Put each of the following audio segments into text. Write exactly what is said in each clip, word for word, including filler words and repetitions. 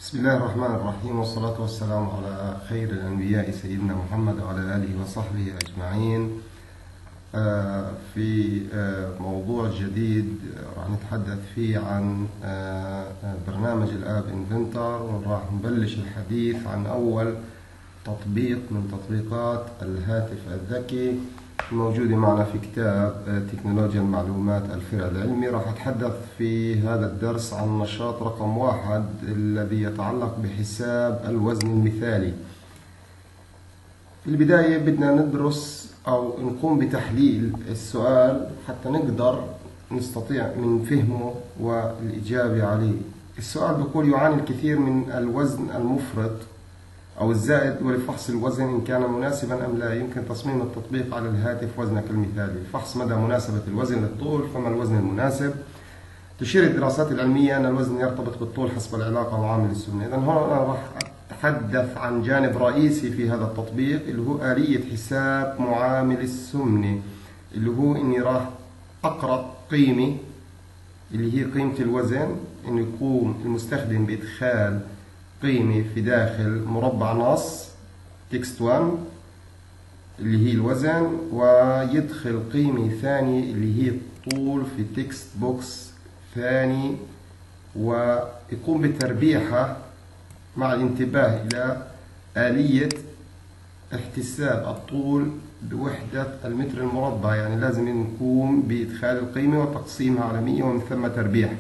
بسم الله الرحمن الرحيم، والصلاة والسلام على خير الأنبياء سيدنا محمد وعلى آله وصحبه أجمعين. في موضوع جديد راح نتحدث فيه عن برنامج الآب انفنتر، وراح نبلش الحديث عن أول تطبيق من تطبيقات الهاتف الذكي الموجودة معنا في كتاب تكنولوجيا المعلومات الفرع العلمي. راح أتحدث في هذا الدرس عن نشاط رقم واحد الذي يتعلق بحساب الوزن المثالي. في البداية بدنا ندرس أو نقوم بتحليل السؤال حتى نقدر نستطيع من فهمه والإجابة عليه. السؤال بيقول: يعاني الكثير من الوزن المفرط أو الزائد، ولفحص الوزن إن كان مناسبا أم لا يمكن تصميم التطبيق على الهاتف وزنك المثالي. فحص مدى مناسبة الوزن للطول، فما الوزن المناسب؟ تشير الدراسات العلمية أن الوزن يرتبط بالطول حسب العلاقة مع عامل السمنة. إذن هنا أنا راح أتحدث عن جانب رئيسي في هذا التطبيق اللي هو آلية حساب معامل السمنة، اللي هو إني راح أقرأ قيمة اللي هي قيمة الوزن، إنه يقوم المستخدم بإدخال قيمة في داخل مربع نص تكست واحد اللي هي الوزن، ويدخل قيمة ثانية اللي هي الطول في تكست بوكس ثاني، ويقوم بتربيعها مع الانتباه إلى آلية احتساب الطول بوحدة المتر المربع. يعني لازم نقوم بإدخال القيمة وتقسيمها على مئة ومن ثم تربيعها،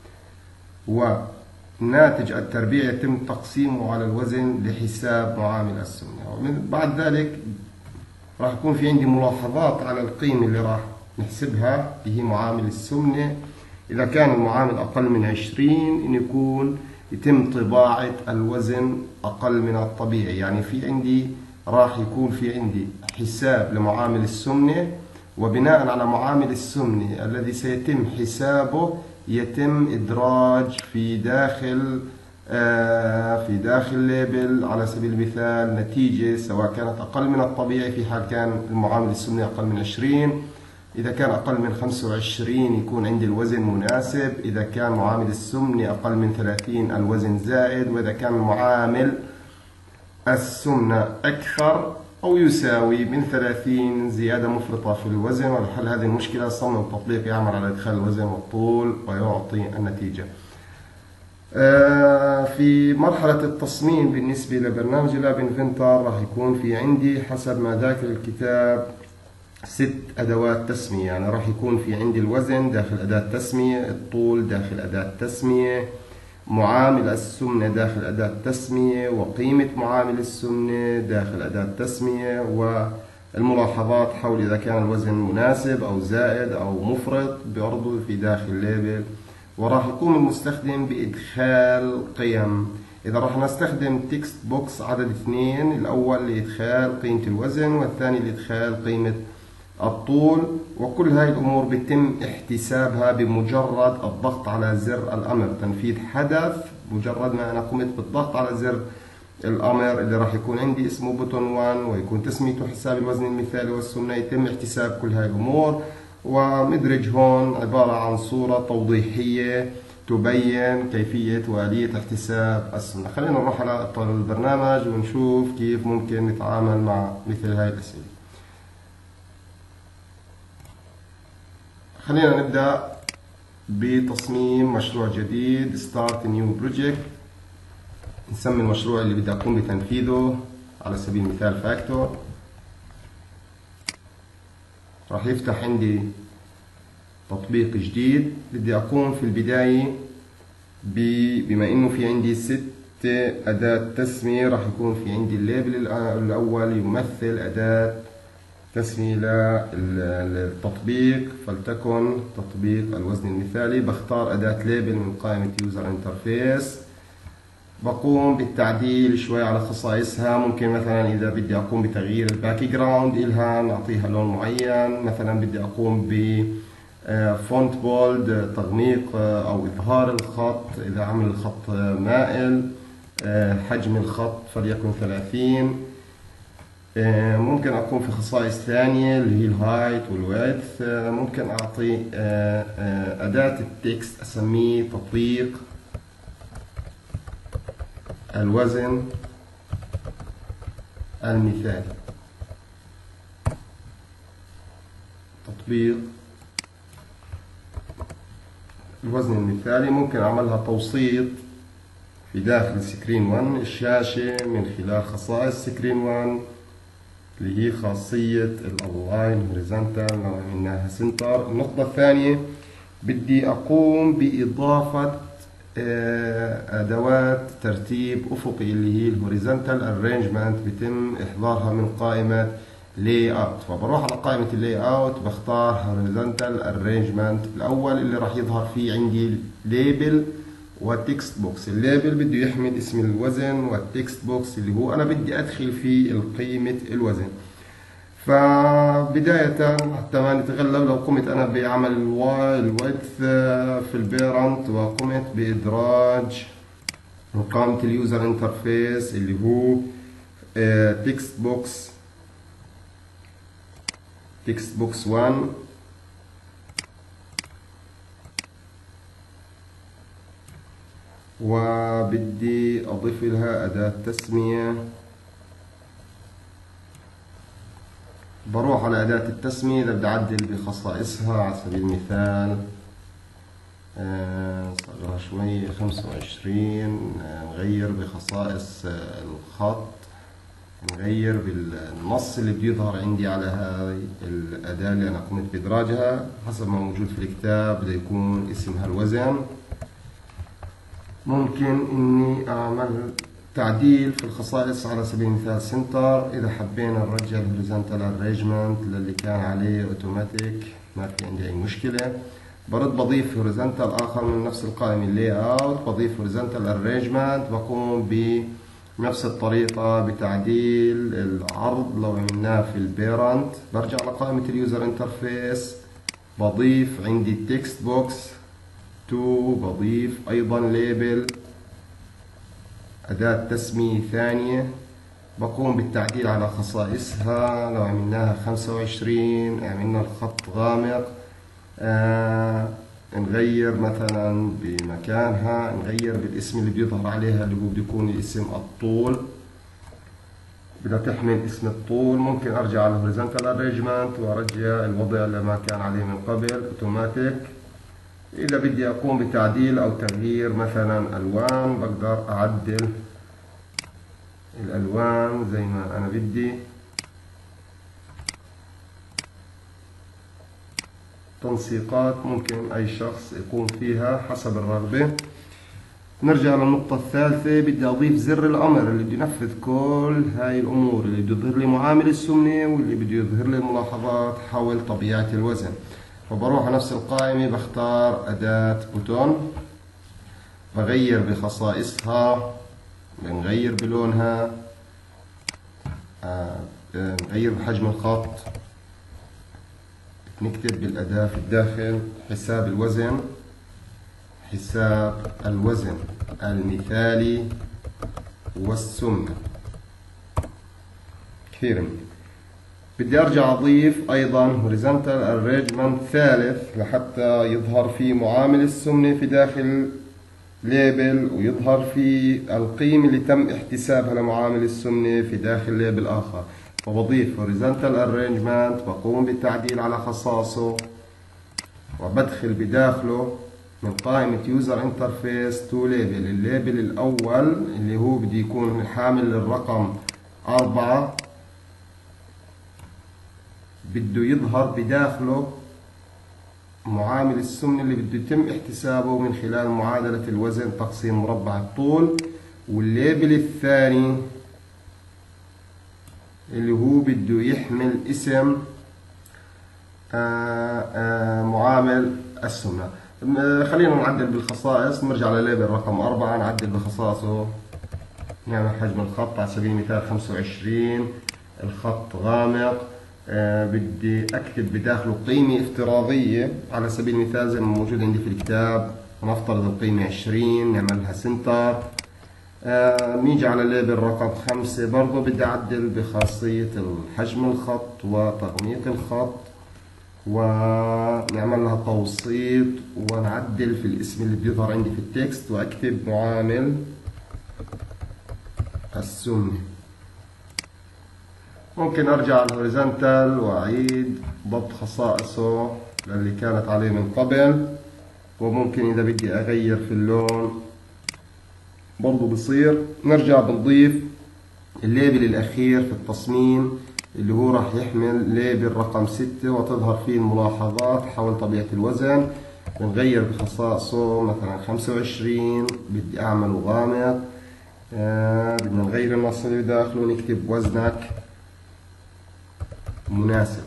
وناتج التربيع يتم تقسيمه على الوزن لحساب معامل السمنة. ومن بعد ذلك راح يكون في عندي ملاحظات على القيمة اللي راح نحسبها اللي هي معامل السمنة. إذا كان المعامل أقل من عشرين إن يكون يتم طباعة الوزن أقل من الطبيعي. يعني في عندي راح يكون في عندي حساب لمعامل السمنة، وبناء على معامل السمنة الذي سيتم حسابه يتم إدراج في داخل آه في داخل ليبل على سبيل المثال نتيجة سواء كانت أقل من الطبيعي في حال كان المعامل السمني أقل من عشرين. إذا كان أقل من خمسة وعشرين يكون عندي الوزن مناسب. إذا كان معامل السمني أقل من ثلاثين الوزن زائد. وإذا كان معامل السمنة أكثر أو يساوي من ثلاثين زيادة مفرطة في الوزن. ولحل هذه المشكلة صمم تطبيق يعمل على إدخال الوزن والطول ويعطي النتيجة. في مرحلة التصميم بالنسبة لبرنامج الآب انفنتر راح يكون في عندي حسب ما ذاكر الكتاب ست أدوات تسمية. يعني راح يكون في عندي الوزن داخل أداة تسمية، الطول داخل أداة تسمية، معامل السمنة داخل أداة تسمية، وقيمة معامل السمنة داخل أداة تسمية، والملاحظات حول إذا كان الوزن مناسب أو زائد أو مفرط برضو في داخل ليبل. وراح يقوم المستخدم بإدخال قيم. إذا راح نستخدم تكست بوكس عدد اثنين، الأول لإدخال قيمة الوزن والثاني لإدخال قيمة الطول. وكل هاي الأمور بيتم احتسابها بمجرد الضغط على زر الأمر تنفيذ حدث. مجرد ما أنا قمت بالضغط على زر الأمر اللي راح يكون عندي اسمه بوتون واحد ويكون تسميته حساب الوزن المثالي والسمنة، يتم احتساب كل هاي الأمور. ومدرج هون عبارة عن صورة توضيحية تبين كيفية وآلية احتساب السمنة. خلينا نروح على البرنامج ونشوف كيف ممكن نتعامل مع مثل هاي الأسئلة. خلينا نبدأ بتصميم مشروع جديد Start New Project. نسمي المشروع اللي بدي أقوم بتنفيذه على سبيل المثال فاكتور. راح يفتح عندي تطبيق جديد. بدي أقوم في البداية بما إنه في عندي ست أداة تسمية، راح يكون في عندي الليبل الأول يمثل أداة تسمية للتطبيق، فلتكن تطبيق الوزن المثالي. بختار أداة ليبل من قائمة يوزر انترفيس. بقوم بالتعديل شوي على خصائصها. ممكن مثلا إذا بدي أقوم بتغيير الباك جراوند إلها نعطيها لون معين. مثلا بدي أقوم ب فونت بولد تغميق أو إظهار الخط إذا عمل الخط مائل. حجم الخط فليكن ثلاثين. ممكن أقوم في خصائص ثانية اللي هي الهايت والويدث. ممكن أعطي أداة التكست أسميه تطبيق الوزن المثالي. تطبيق الوزن المثالي ممكن أعملها توسيط في داخل سكرين واحد الشاشة من خلال خصائص سكرين واحد اللي هي خاصية الألاين هوريزونتال لو عملناها سنتر. النقطة الثانية بدي أقوم بإضافة أدوات ترتيب أفقي اللي هي الهوريزونتال أرينجمنت، بيتم إحضارها من قائمة لاي اوت. فبروح على قائمة اللاي اوت بختار هوريزونتال أرينجمنت الأول اللي راح يظهر فيه عندي ليبل والتكست بوكس. الليبل بده يحمل اسم الوزن، والتكست بوكس اللي هو أنا بدي أدخل فيه قيمة الوزن. فبداية حتى ما نتغلب لو قمت أنا بعمل الويدث في البيرنت وقمت بإدراج قائمة اليوزر انترفيس اللي هو تكست بوكس تكست بوكس واحد، وبدي أضيف لها أداة تسمية. بروح على أداة التسمية إذا بدي أعدل بخصائصها. على سبيل المثال صغرها شوي خمسة وعشرين، نغير بخصائص الخط، نغير بالنص اللي بده يظهر عندي على هاي الأداة اللي أنا قمت بإدراجها حسب ما موجود في الكتاب بده يكون اسمها الوزن. ممكن إني أعمل تعديل في الخصائص على سبيل المثال سنتر. إذا حبينا نرجع الهوريزونتال أرينجمنت للي كان عليه أوتوماتيك ما في عندي أي مشكلة. برد بضيف هوريزونتال آخر من نفس القائمة اللاي اوت، بضيف هوريزونتال أرينجمنت، بقوم بنفس الطريقة بتعديل العرض لو عملناه في البيرنت. برجع على قائمة اليوزر انترفيس بضيف عندي التكست بوكس تو، بضيف أيضا ليبل أداة تسمية ثانية، بقوم بالتعديل على خصائصها. لو عملناها خمسة وعشرين عملنا الخط غامق، آه نغير مثلا بمكانها، نغير بالاسم اللي بيظهر عليها اللي هو بده يكون الاسم الطول، بدها تحمل اسم الطول. ممكن ارجع على الهوريزونتال ارينجمنت وارجع الوضع اللي ما كان عليه من قبل اوتوماتيك. اذا بدي اقوم بتعديل او تغيير مثلا الوان بقدر اعدل الالوان زي ما انا بدي. تنسيقات ممكن اي شخص يقوم فيها حسب الرغبة. نرجع للنقطة الثالثة، بدي اضيف زر الامر اللي بده ينفذ كل هاي الامور، اللي بده يظهر لي معامل السمنة واللي بده يظهر لي الملاحظات حول طبيعة الوزن. فبروح على نفس القائمة بختار أداة بوتون، بغير بخصائصها، بنغير بلونها، آه، نغير بحجم الخط، نكتب بالأداة في الداخل حساب الوزن، حساب الوزن المثالي والسمنة. كثير مني. بدي ارجع اضيف ايضا هوريزونتال ارينجمنت ثالث لحتى يظهر في معامل السمنة في داخل ليبل، ويظهر في القيمة اللي تم احتسابها لمعامل السمنة في داخل ليبل اخر. فبضيف هوريزونتال ارينجمنت، بقوم بالتعديل على خصائصه، وبدخل بداخله من قائمة يوزر انترفيس تو ليبل. الليبل الاول اللي هو بدي يكون حامل للرقم أربعة بده يظهر بداخله معامل السمنة اللي بده يتم احتسابه من خلال معادلة الوزن تقسيم مربع الطول. والليبل الثاني اللي هو بده يحمل اسم آآ آآ معامل السمنة. خلينا نعدل بالخصائص، نرجع لليبل رقم أربعة نعدل بخصائصه، نعمل حجم الخط على سبيل المثال خمسة وعشرين، الخط غامق. آه بدي اكتب بداخله قيمة افتراضية على سبيل المثال زي ما موجود عندي في الكتاب، نفترض القيمة عشرين، نعملها سنتر. آه نيجي على الليبل رقم خمسة، برضه بدي اعدل بخاصية حجم الخط وتغميق الخط، ونعمل لها توسيط، ونعدل في الاسم اللي بيظهر عندي في التكست، واكتب معامل السمنة. ممكن أرجع على الهوريزونتال وأعيد ضبط خصائصه اللي كانت عليه من قبل، وممكن إذا بدي أغير في اللون برضو بصير. نرجع بنضيف الليبل الأخير في التصميم اللي هو راح يحمل ليبل رقم ستة وتظهر فيه الملاحظات حول طبيعة الوزن. بنغير بخصائصه مثلا خمسة وعشرين، بدي أعمله غامق. آه بدنا نغير النص اللي داخله ونكتب وزنك مناسب.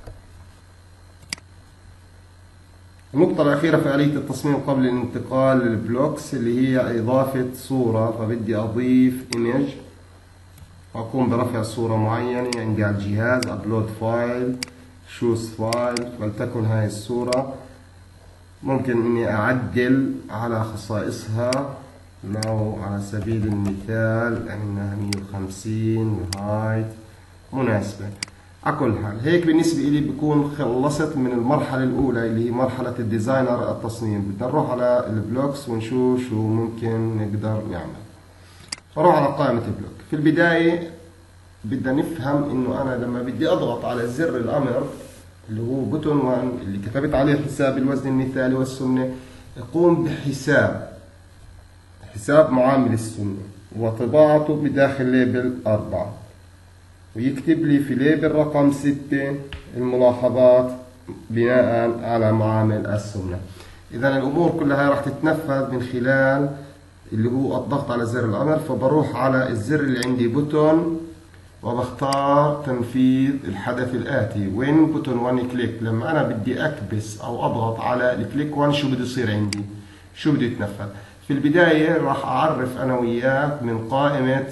النقطة الأخيرة في آلية التصميم قبل الانتقال للبلوكس اللي هي إضافة صورة. فبدي أضيف إيمج وأقوم برفع صورة معينة عندي على الجهاز. أبلود فايل، شوز فايل، ولتكن هاي الصورة. ممكن إني أعدل على خصائصها، لو على سبيل المثال عندنا مية وخمسين الهايت مناسبة. على كل حال هيك بالنسبة لي بكون خلصت من المرحلة الأولى اللي هي مرحلة الديزاينر التصميم. بدنا نروح على البلوكس ونشوف شو ممكن نقدر نعمل. نروح على قائمة البلوك. في البداية بدنا نفهم إنه أنا لما بدي أضغط على زر الأمر اللي هو بوتون واحد اللي كتبت عليه حساب الوزن المثالي والسمنة، يقوم بحساب حساب معامل السمنة وطباعته بداخل ليبل أربعة، ويكتب لي في ليبل رقم ستة الملاحظات بناء على معامل السمنة. إذا الأمور كلها راح تتنفذ من خلال اللي هو الضغط على زر الأمر. فبروح على الزر اللي عندي بوتون وبختار تنفيذ الحدث الآتي وين بوتون واحد كليك. لما أنا بدي أكبس أو أضغط على الكليك واحد شو بده يصير عندي؟ شو بده يتنفذ؟ في البداية راح أعرف أنا وياك من قائمة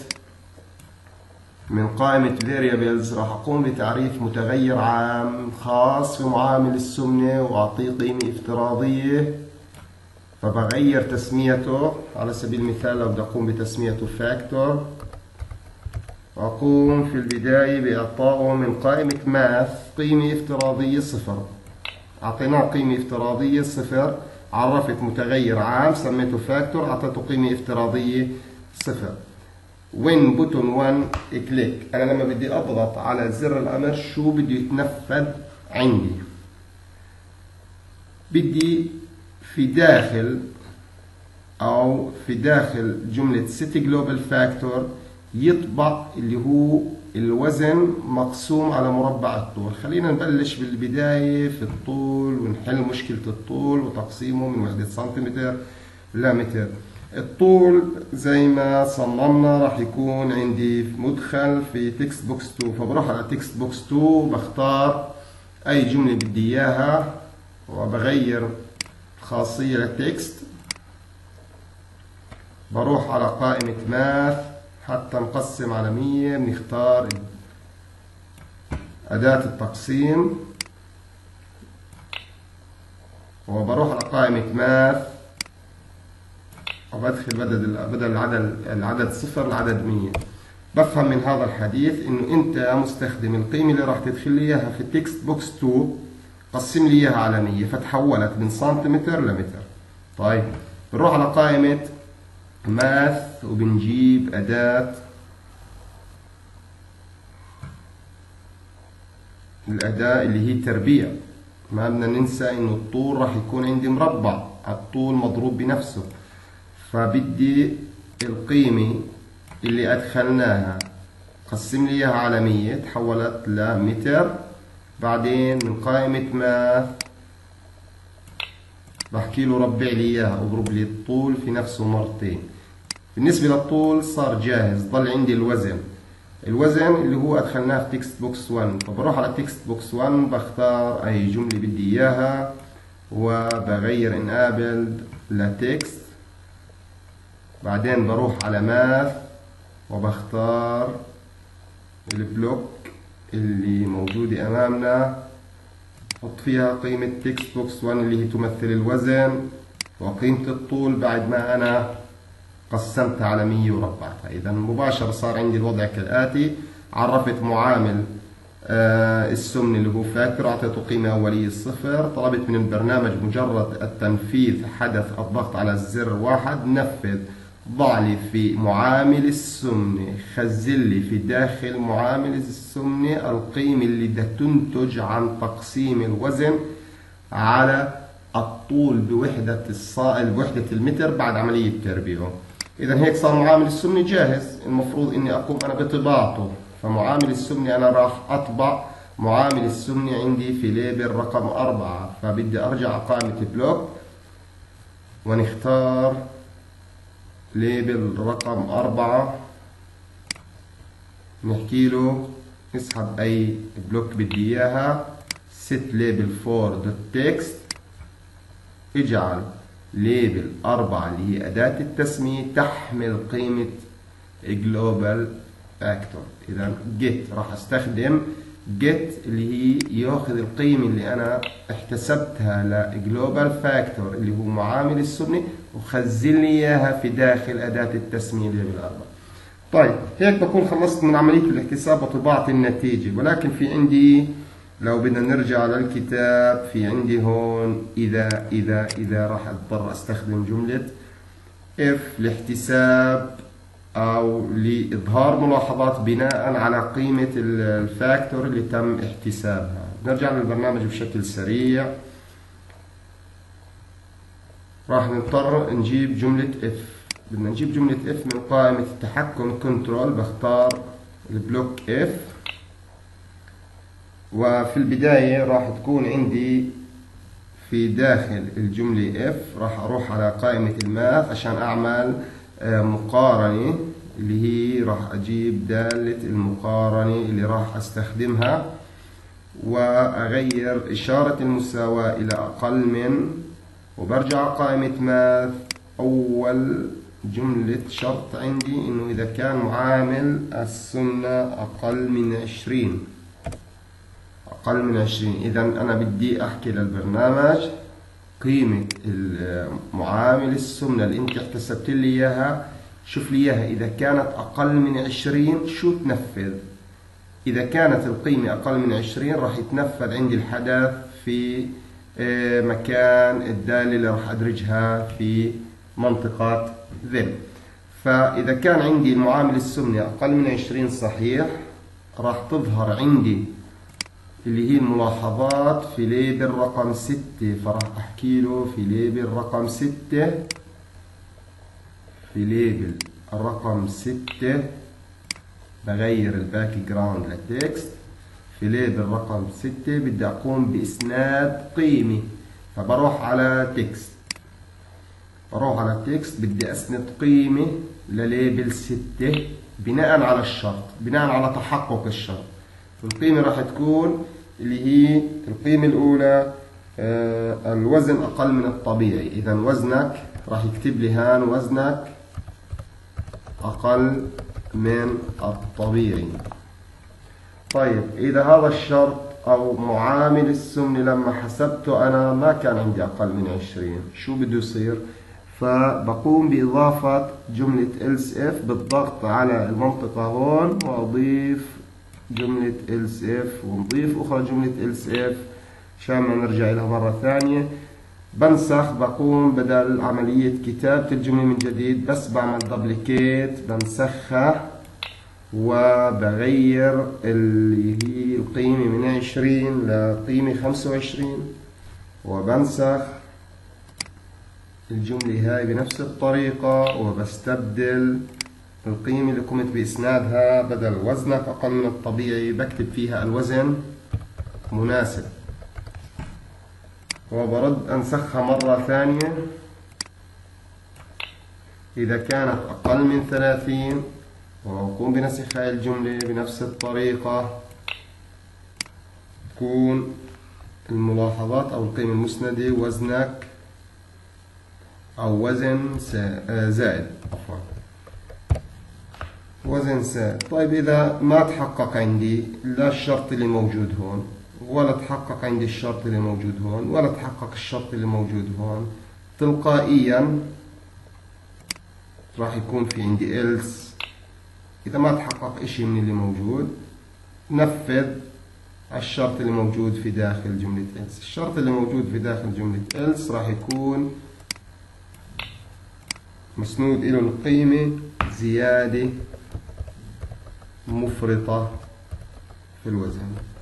من قائمة variables راح أقوم بتعريف متغير عام خاص في معامل السمنة وأعطيه قيمة افتراضية. فبغير تسميته، على سبيل المثال لو بدي أقوم بتسميته فاكتور، وأقوم في البداية بإعطائه من قائمة ماث قيمة افتراضية صفر. أعطيناه قيمة افتراضية صفر، عرفت متغير عام سميته فاكتور، أعطيته قيمة افتراضية صفر. وين بوتون واحد كليك، أنا لما بدي أضغط على زر الأمر شو بده يتنفذ عندي؟ بدي في داخل أو في داخل جملة set global factor يطبع اللي هو الوزن مقسوم على مربع الطول. خلينا نبلش بالبداية في الطول ونحل مشكلة الطول وتقسيمه من وحدة سنتيمتر لمتر. الطول زي ما صممنا راح يكون عندي مدخل في تكست بوكس اثنين، فبروح على تكست بوكس اثنين وبختار أي جملة بدي إياها وبغير خاصية للتكست. بروح على قائمة ماث حتى نقسم على مية، بنختار أداة التقسيم وبروح على قائمة ماث وبدخل بدل بدل العدد العدد صفر العدد مية. بفهم من هذا الحديث انه انت يا مستخدم القيمة اللي راح تدخل لي اياها في التكست بوكس اثنين قسم لي اياها على مية، فتحولت من سنتيمتر لمتر. طيب بنروح على قائمة ماث وبنجيب أداة الأداة اللي هي تربيع. ما بدنا ننسى إنه الطول راح يكون عندي مربع، الطول مضروب بنفسه. فبدي القيمة اللي أدخلناها قسم لي إياها على مية، تحولت لمتر. بعدين من قائمة ماث بحكي له ربع لي إياها، اضرب لي الطول في نفسه مرتين. بالنسبة للطول صار جاهز، ضل عندي الوزن. الوزن اللي هو أدخلناه في تكست بوكس واحد، فبروح على تكست بوكس واحد بختار أي جملة بدي إياها وبغير انابلد لتكست. بعدين بروح على ماث وبختار البلوك اللي موجودة أمامنا، حط فيها قيمة تكست بوكس واحد اللي هي تمثل الوزن وقيمة الطول بعد ما أنا قسمتها على مية وربعتها. إذا مباشرة صار عندي الوضع كالآتي: عرفت معامل آه السمن اللي هو فاكتور، أعطيته قيمة أولية صفر، طلبت من البرنامج مجرد التنفيذ حدث الضغط على الزر واحد، نفذ ضع لي في معامل السمنة، خزن لي في داخل معامل السمنة القيمة اللي بدها تنتج عن تقسيم الوزن على الطول بوحدة الصائل بوحدة المتر بعد عملية تربيعه. إذا هيك صار معامل السمنة جاهز، المفروض إني أقوم أنا بطباعته. فمعامل السمنة أنا راح أطبع معامل السمنة عندي في ليبل رقم أربعة، فبدي أرجع على قائمة بلوك ونختار ليبل رقم أربعة، نحكي له اسحب أي بلوك بدي إياها، set label for the text، اجعل ليبل أربعة اللي هي أداة التسمية تحمل قيمة global factor. إذا get راح أستخدم get اللي هي ياخذ القيمة اللي أنا احتسبتها ل global factor اللي هو معامل السمنة وخزن لي إياها في داخل أداة التسمية ليبل أربعة. طيب هيك بكون خلصت من عملية الاحتساب وطباعة النتيجة، ولكن في عندي لو بدنا نرجع للكتاب في عندي هون إذا إذا إذا راح أضطر أستخدم جملة if لاحتساب أو لإظهار ملاحظات بناء على قيمة الفاكتور اللي تم احتسابها. نرجع للبرنامج بشكل سريع. راح نضطر نجيب جملة if. بدنا نجيب جملة if من قائمة التحكم كنترول، بختار البلوك if، وفي البداية راح تكون عندي في داخل الجملة if راح أروح على قائمة الماث عشان أعمل مقارنة اللي هي راح أجيب دالة المقارنة اللي راح أستخدمها وأغير إشارة المساواة إلى أقل من، وبرجع على قائمة ماث. أول جملة شرط عندي إنه إذا كان معامل السمنة أقل من عشرين أقل من عشرين إذا أنا بدي أحكي للبرنامج قيمة معامل السمنة اللي أنت احتسبت لي إياها، شوف لي إياها إذا كانت أقل من عشرين شو تنفذ. إذا كانت القيمة أقل من عشرين راح يتنفذ عندي الحدث في مكان الدالة اللي راح أدرجها في منطقة ذل. فإذا كان عندي المعامل السمنة أقل من عشرين صحيح راح تظهر عندي اللي هي الملاحظات في ليبل رقم ستة، فراح أحكي له في ليبل رقم ستة في ليبل الرقم ستة بغير الباك جراوند لتكست. في ليبل رقم ستة بدي أقوم بإسناد قيمة، فبروح على تكست بروح على تكست بدي أسند قيمة لليبل ستة بناء على الشرط، بناء على تحقق الشرط. القيمة راح تكون اللي هي القيمة الأولى آه الوزن أقل من الطبيعي. إذا وزنك راح يكتب لي هان وزنك أقل من الطبيعي. طيب إذا هذا الشرط أو معامل السمنة لما حسبته أنا ما كان عندي أقل من عشرين، شو بده يصير؟ فبقوم بإضافة جملة else if بالضغط على المنطقة هون وأضيف جملة else if ونضيف أخرى جملة else if عشان ما نرجع لها مرة ثانية. بنسخ، بقوم بدل عملية كتابة الجملة من جديد بس بعمل دبليكيت بنسخها وبغير اللي هي القيمة من عشرين لقيمة خمسة وعشرين وبنسخ الجملة هاي بنفس الطريقة وبستبدل القيمة اللي قمت بإسنادها بدل وزنك أقل من الطبيعي بكتب فيها الوزن مناسب وبرد أنسخها مرة ثانية. إذا كانت أقل من ثلاثين وأقوم بنسخ هاي الجملة بنفس الطريقة تكون الملاحظات أو القيمة المسندة وزنك أو وزن زائد عفوا وزن زائد. طيب إذا ما تحقق عندي لا الشرط اللي موجود هون ولا تحقق عندي الشرط اللي موجود هون ولا تحقق الشرط اللي موجود هون، تلقائيا راح يكون في عندي else. إذا ما تحقق إشي من اللي موجود نفذ الشرط اللي موجود في داخل جملة else. الشرط اللي موجود في داخل جملة else راح يكون مسنود له القيمة زيادة مفرطة في الوزن.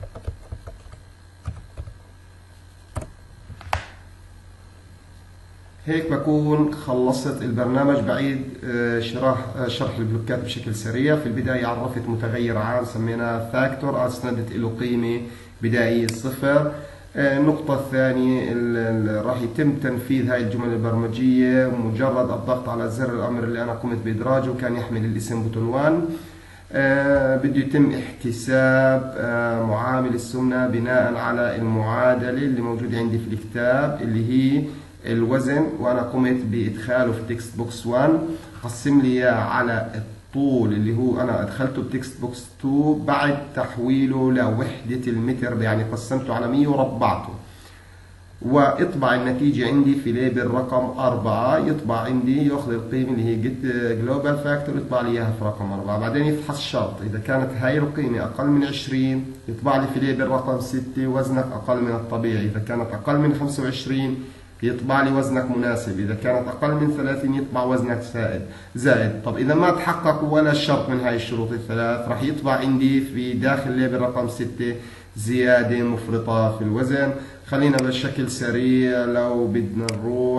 هيك بكون خلصت البرنامج. بعيد شرح شرح البلوكات بشكل سريع. في البداية عرفت متغير عام سميناه فاكتور، أسندت له قيمة بدائية صفر. النقطة الثانية راح يتم تنفيذ هاي الجمل البرمجية مجرد الضغط على زر الأمر اللي أنا قمت بإدراجه، كان يحمل الاسم بوتون واحد. آه بده يتم احتساب آه معامل السمنة بناء على المعادلة اللي موجودة عندي في الكتاب اللي هي الوزن، وأنا قمت بإدخاله في تكست بوكس واحد. قسم لي إياه على الطول اللي هو أنا أدخلته بتكست بوكس اثنين بعد تحويله لوحدة المتر، يعني قسمته على مية وربعته. واطبع النتيجة عندي في ليبل رقم أربعة. يطبع عندي ياخذ القيمة اللي هي جيت جلوبال فاكتور يطبع لي إياها في رقم أربعة. بعدين يفحص شرط، إذا كانت هاي القيمة أقل من عشرين يطبع لي في ليبل رقم ستة وزنك أقل من الطبيعي. إذا كانت أقل من خمسة وعشرين يطبع لي وزنك مناسب. إذا كانت أقل من ثلاثين يطبع وزنك زائد زائد. طب إذا ما تحقق ولا شرط من هاي الشروط الثلاث راح يطبع عندي في داخل ليبل رقم ستة زيادة مفرطة في الوزن. خلينا بشكل سريع لو بدنا نروح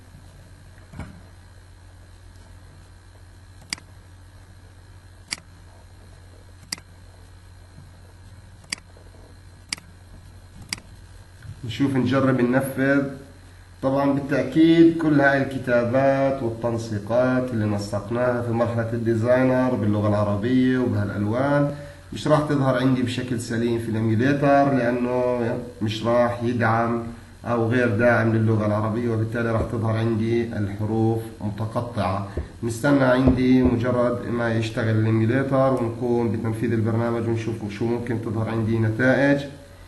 نشوف نجرب ننفذ. طبعا بالتأكيد كل هاي الكتابات والتنسيقات اللي نسقناها في مرحلة الديزاينر باللغة العربية وبهالألوان مش راح تظهر عندي بشكل سليم في الإيميوليتر، لأنه مش راح يدعم أو غير داعم للغة العربية، وبالتالي راح تظهر عندي الحروف متقطعة. نستنى عندي مجرد ما يشتغل الإيميوليتر ونقوم بتنفيذ البرنامج ونشوف شو ممكن تظهر عندي نتائج.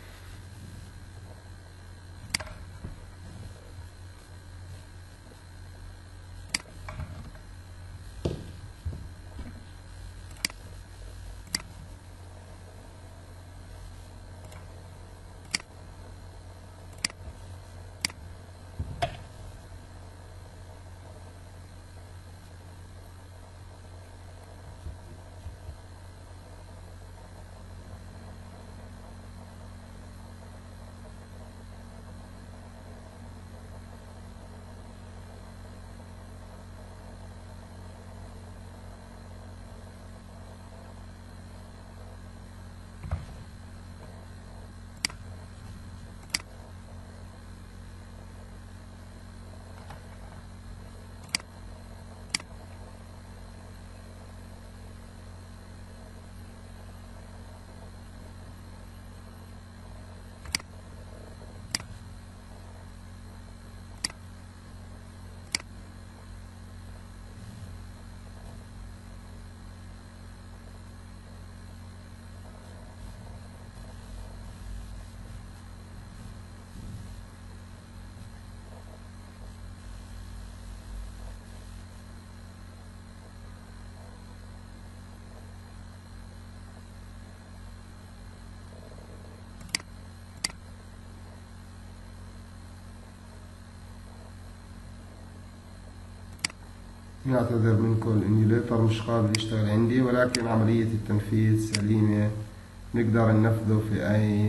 نعتذر منكم، الإيميوليتر مش قابل يشتغل عندي، ولكن عملية التنفيذ سليمة، نقدر ننفذه في أي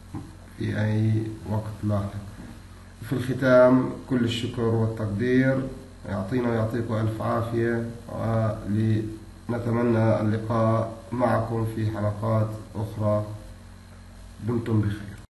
في أي وقت لاحق. في الختام كل الشكر والتقدير، يعطينا ويعطيكم ألف عافية، ونتمنى اللقاء معكم في حلقات أخرى. دمتم بخير.